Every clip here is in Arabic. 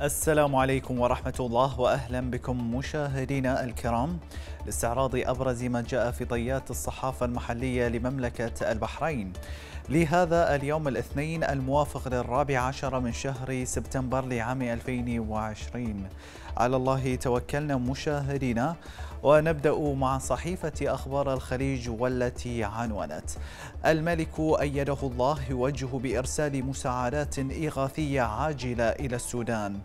السلام عليكم ورحمة الله وأهلا بكم مشاهدينا الكرام لاستعراض أبرز ما جاء في طيات الصحافة المحلية لمملكة البحرين لهذا اليوم الاثنين الموافق لل14 من شهر سبتمبر لعام 2020. على الله توكلنا مشاهدينا، ونبدأ مع صحيفة أخبار الخليج والتي عنونت: الملك أيده الله يوجه بإرسال مساعدات إغاثية عاجلة إلى السودان.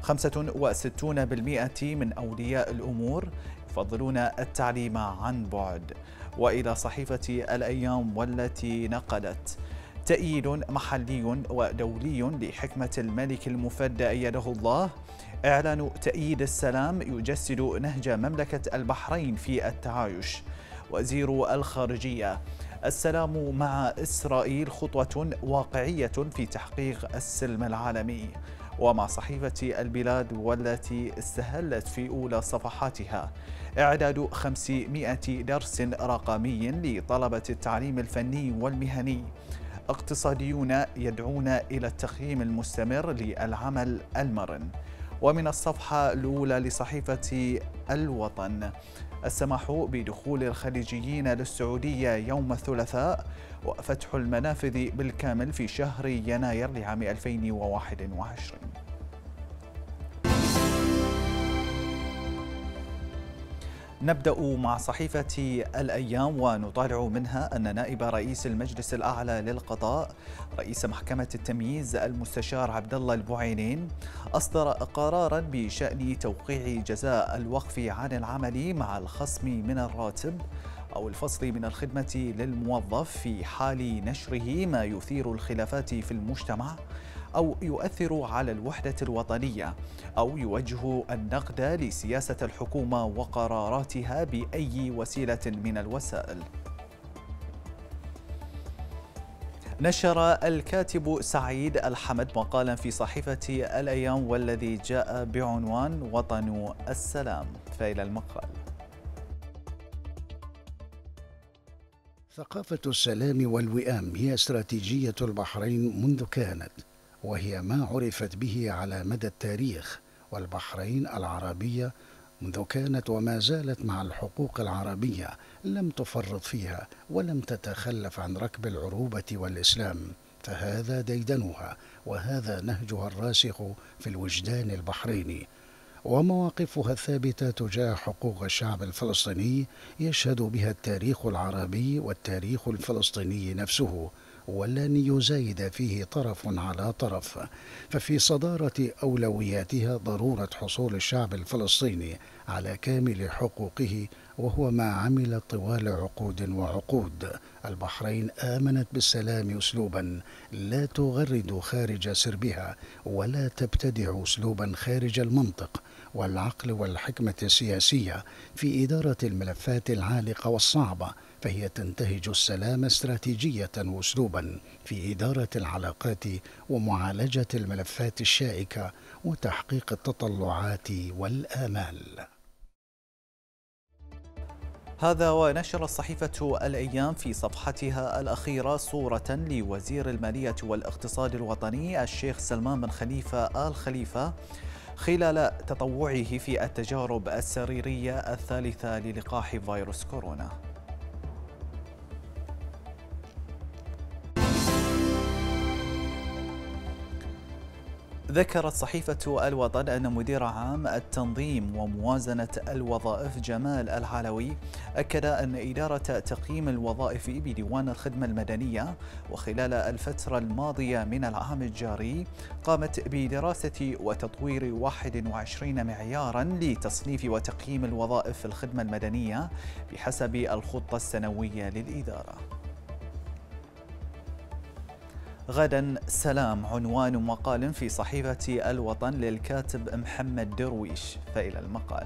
65% من أولياء الأمور يفضلون التعليم عن بعد. وإلى صحيفة الأيام والتي نقلت: تأييد محلي ودولي لحكمة الملك المفدى أيده الله. إعلان تأييد السلام يجسد نهج مملكة البحرين في التعايش. وزير الخارجية: السلام مع إسرائيل خطوة واقعية في تحقيق السلم العالمي. ومع صحيفة البلاد والتي استهلت في أولى صفحاتها: إعداد 500 درس رقمي لطلبة التعليم الفني والمهني. اقتصاديون يدعون إلى التقييم المستمر للعمل المرن. ومن الصفحة الأولى لصحيفة الوطن: السماح بدخول الخليجيين للسعودية يوم الثلاثاء، وفتح المنافذ بالكامل في شهر يناير لعام 2021. نبدأ مع صحيفة الأيام ونطالع منها أن نائب رئيس المجلس الأعلى للقضاء رئيس محكمة التمييز المستشار عبد الله البعينين أصدر قرارا بشأن توقيع جزاء الوقف عن العمل مع الخصم من الراتب أو الفصل من الخدمة للموظف في حال نشره ما يثير الخلافات في المجتمع أو يؤثر على الوحدة الوطنية أو يوجه النقد لسياسة الحكومة وقراراتها بأي وسيلة من الوسائل. نشر الكاتب سعيد الحمد مقالا في صحيفة الأيام والذي جاء بعنوان وطن السلام، فإلى المقال. ثقافة السلام والوئام هي استراتيجية البحرين منذ كانت، وهي ما عرفت به على مدى التاريخ. والبحرين العربية منذ كانت وما زالت مع الحقوق العربية لم تفرط فيها ولم تتخلف عن ركب العروبة والإسلام، فهذا ديدنها وهذا نهجها الراسخ في الوجدان البحريني. ومواقفها الثابتة تجاه حقوق الشعب الفلسطيني يشهد بها التاريخ العربي والتاريخ الفلسطيني نفسه، ولن يزايد فيه طرف على طرف. ففي صدارة أولوياتها ضرورة حصول الشعب الفلسطيني على كامل حقوقه، وهو ما عمل طوال عقود وعقود. البحرين آمنت بالسلام أسلوبا لا تغرد خارج سربها ولا تبتدع أسلوبا خارج المنطق والعقل والحكمة السياسية في إدارة الملفات العالقة والصعبة، فهي تنتهج السلام استراتيجية وأسلوبا في إدارة العلاقات ومعالجة الملفات الشائكة وتحقيق التطلعات والآمال. هذا ونشر الصحيفة الأيام في صفحتها الأخيرة صورة لوزير المالية والاقتصاد الوطني الشيخ سلمان بن خليفة آل خليفة خلال تطوعه في التجارب السريرية الثالثة للقاح فيروس كورونا. ذكرت صحيفة الوطن أن مدير عام التنظيم وموازنة الوظائف جمال العلوي أكد أن إدارة تقييم الوظائف بديوان الخدمة المدنية وخلال الفترة الماضية من العام الجاري قامت بدراسة وتطوير 21 معياراً لتصنيف وتقييم الوظائف في الخدمة المدنية بحسب الخطة السنوية للإدارة. غدا سلام عنوان مقال في صحيفة الوطن للكاتب محمد درويش، فإلى المقال.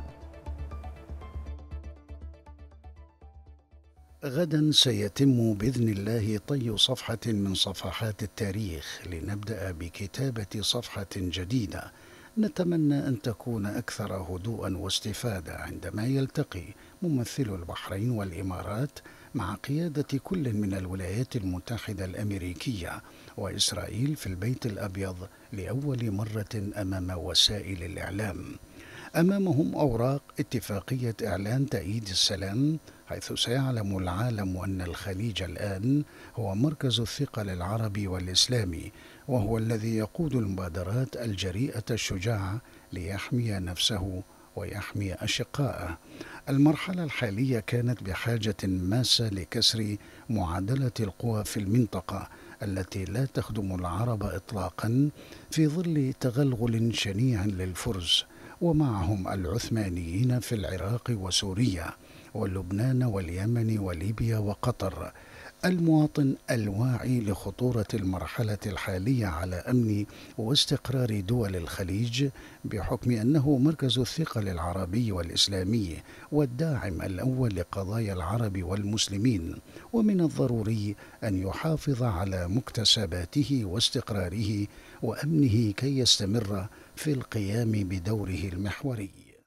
غدا سيتم بإذن الله طي صفحة من صفحات التاريخ لنبدأ بكتابة صفحة جديدة نتمنى أن تكون أكثر هدوءا واستفادة عندما يلتقي ممثلو البحرين والإمارات مع قيادة كل من الولايات المتحدة الأمريكية وإسرائيل في البيت الأبيض لأول مرة أمام وسائل الإعلام. أمامهم أوراق اتفاقية إعلان تأييد السلام، حيث سيعلم العالم أن الخليج الآن هو مركز الثقل العربي والإسلامي، وهو الذي يقود المبادرات الجريئة الشجاعة ليحمي نفسه ويحمي أشقائه. المرحلة الحالية كانت بحاجة ماسة لكسر معادلة القوى في المنطقة التي لا تخدم العرب إطلاقا، في ظل تغلغل شنيع للفرس ومعهم العثمانيين في العراق وسوريا ولبنان واليمن وليبيا وقطر. المواطن الواعي لخطورة المرحلة الحالية على أمن واستقرار دول الخليج، بحكم أنه مركز الثقل العربي والإسلامي والداعم الأول لقضايا العرب والمسلمين، ومن الضروري أن يحافظ على مكتسباته واستقراره وأمنه كي يستمر في القيام بدوره المحوري.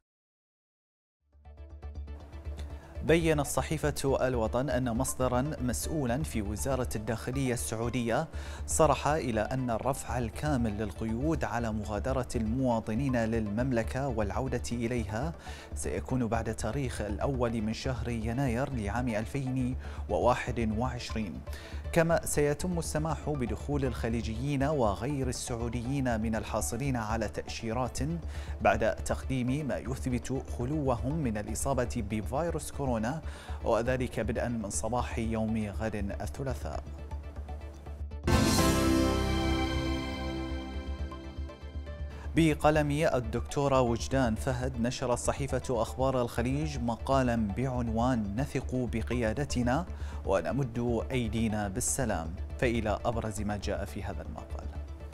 بيّن الصحيفة الوطن أن مصدرا مسؤولا في وزارة الداخلية السعودية صرح إلى أن الرفع الكامل للقيود على مغادرة المواطنين للمملكة والعودة إليها سيكون بعد تاريخ الأول من شهر يناير لعام 2021. كما سيتم السماح بدخول الخليجيين وغير السعوديين من الحاصلين على تأشيرات بعد تقديم ما يثبت خلوهم من الإصابة بفيروس كورونا، وذلك بدءا من صباح يوم غد الثلاثاء. بقلم الدكتورة وجدان فهد نشرت صحيفة أخبار الخليج مقالا بعنوان "نثق بقيادتنا ونمد أيدينا بالسلام". فإلى أبرز ما جاء في هذا المقال.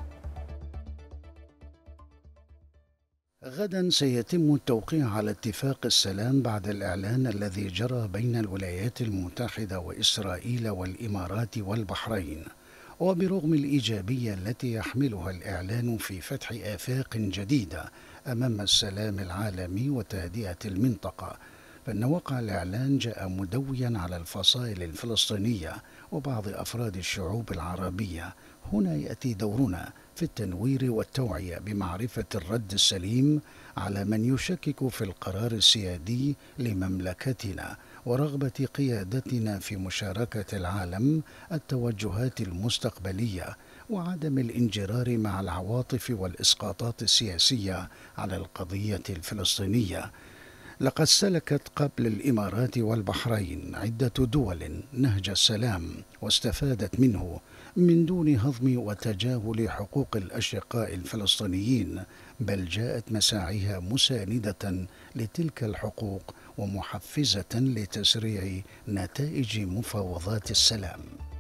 غدا سيتم التوقيع على اتفاق السلام بعد الإعلان الذي جرى بين الولايات المتحدة وإسرائيل والإمارات والبحرين. وبرغم الإيجابية التي يحملها الإعلان في فتح آفاق جديدة أمام السلام العالمي وتهدئة المنطقة، فإن وقع الإعلان جاء مدويا على الفصائل الفلسطينية وبعض أفراد الشعوب العربية. هنا يأتي دورنا في التنوير والتوعية بمعرفة الرد السليم على من يشكك في القرار السيادي لمملكتنا ورغبة قيادتنا في مشاركة العالم التوجهات المستقبلية، وعدم الانجرار مع العواطف والإسقاطات السياسية على القضية الفلسطينية. لقد سلكت قبل الإمارات والبحرين عدة دول نهج السلام واستفادت منه من دون هضم وتجاهل حقوق الأشقاء الفلسطينيين، بل جاءت مساعيها مساندة لتلك الحقوق ومحفزة لتسريع نتائج مفاوضات السلام.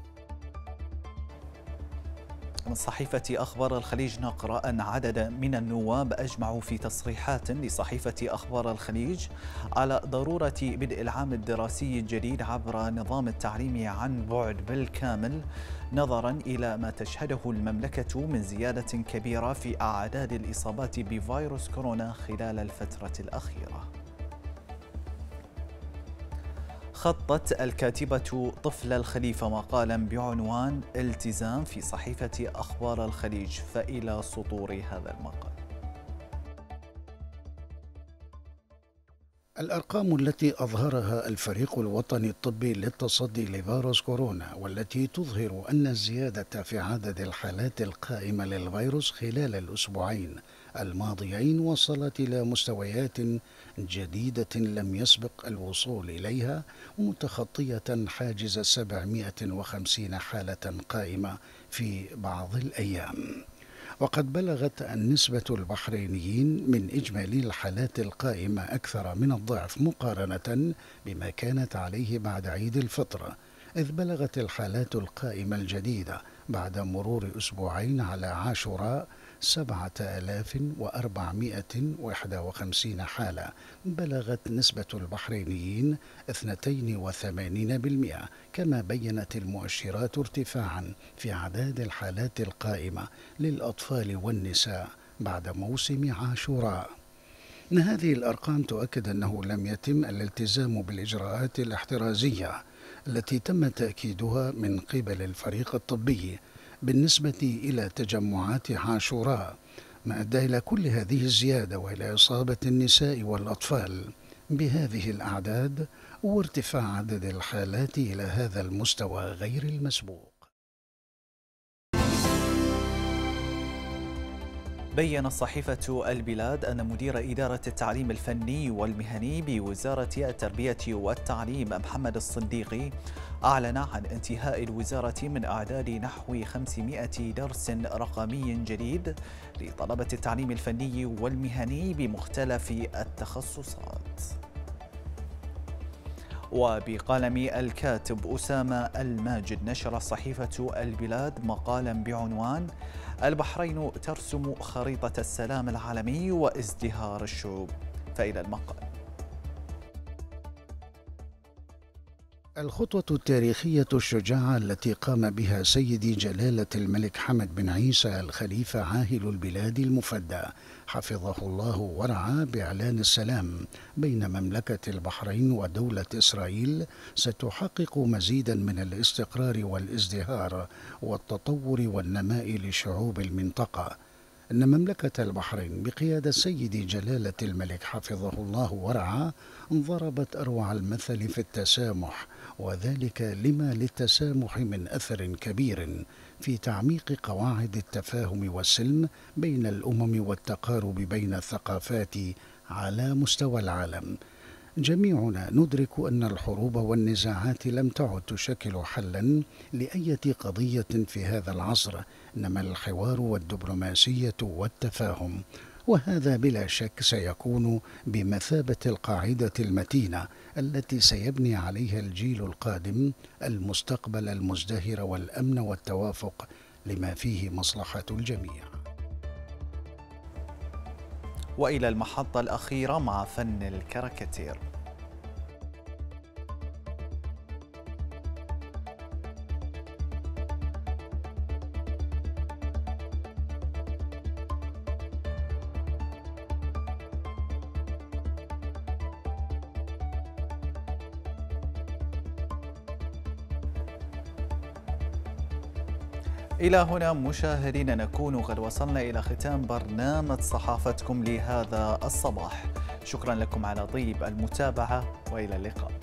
من صحيفة أخبار الخليج نقرأ أن عددا من النواب أجمعوا في تصريحات لصحيفة أخبار الخليج على ضرورة بدء العام الدراسي الجديد عبر نظام التعليم عن بعد بالكامل، نظرا إلى ما تشهده المملكة من زيادة كبيرة في أعداد الإصابات بفيروس كورونا خلال الفترة الأخيرة. خطت الكاتبة طفل الخليفة مقالا بعنوان "التزام" في صحيفة أخبار الخليج. فإلى سطور هذا المقال. الأرقام التي أظهرها الفريق الوطني الطبي للتصدي لفيروس كورونا، والتي تظهر أن الزيادة في عدد الحالات القائمة للفيروس خلال الأسبوعين الماضيين وصلت إلى مستويات جديدة لم يسبق الوصول إليها، متخطية حاجز 750 حالة قائمة في بعض الأيام. وقد بلغت النسبة البحرينيين من إجمالي الحالات القائمة أكثر من الضعف مقارنة بما كانت عليه بعد عيد الفطر، إذ بلغت الحالات القائمة الجديدة بعد مرور أسبوعين على عاشوراء 7451 حالة. بلغت نسبة البحرينيين 82%، كما بيّنت المؤشرات ارتفاعا في أعداد الحالات القائمة للأطفال والنساء بعد موسم عاشوراء. هذه الأرقام تؤكد أنه لم يتم الالتزام بالإجراءات الاحترازية التي تم تأكيدها من قبل الفريق الطبي، بالنسبة إلى تجمعات عاشوراء، ما أدى إلى كل هذه الزيادة وإلى إصابة النساء والأطفال بهذه الأعداد وارتفاع عدد الحالات إلى هذا المستوى غير المسبوق. بيّنت صحيفة البلاد أن مدير إدارة التعليم الفني والمهني بوزارة التربية والتعليم محمد الصديقي أعلن عن انتهاء الوزارة من إعداد نحو 500 درس رقمي جديد لطلبة التعليم الفني والمهني بمختلف التخصصات. وبقلم الكاتب أسامة الماجد نشرت صحيفة البلاد مقالا بعنوان البحرين ترسم خريطة السلام العالمي وازدهار الشعوب، فإلى المقال. الخطوة التاريخية الشجاعة التي قام بها سيدي جلالة الملك حمد بن عيسى الخليفة عاهل البلاد المفدى حفظه الله ورعاه بإعلان السلام بين مملكة البحرين ودولة إسرائيل ستحقق مزيدا من الاستقرار والازدهار والتطور والنماء لشعوب المنطقة. أن مملكة البحرين بقيادة سيدي جلالة الملك حفظه الله ورعاه ضربت أروع المثل في التسامح، وذلك لما للتسامح من أثر كبير في تعميق قواعد التفاهم والسلم بين الأمم والتقارب بين الثقافات على مستوى العالم. جميعنا ندرك أن الحروب والنزاعات لم تعد تشكل حلا لأي قضية في هذا العصر، إنما الحوار والدبلوماسية والتفاهم، وهذا بلا شك سيكون بمثابة القاعدة المتينة التي سيبني عليها الجيل القادم المستقبل المزدهر والأمن والتوافق لما فيه مصلحة الجميع. وإلى المحطة الأخيرة مع فن الكاريكاتير. إلى هنا مشاهدينا نكون قد وصلنا إلى ختام برنامج صحافتكم لهذا الصباح. شكرا لكم على طيب المتابعة وإلى اللقاء.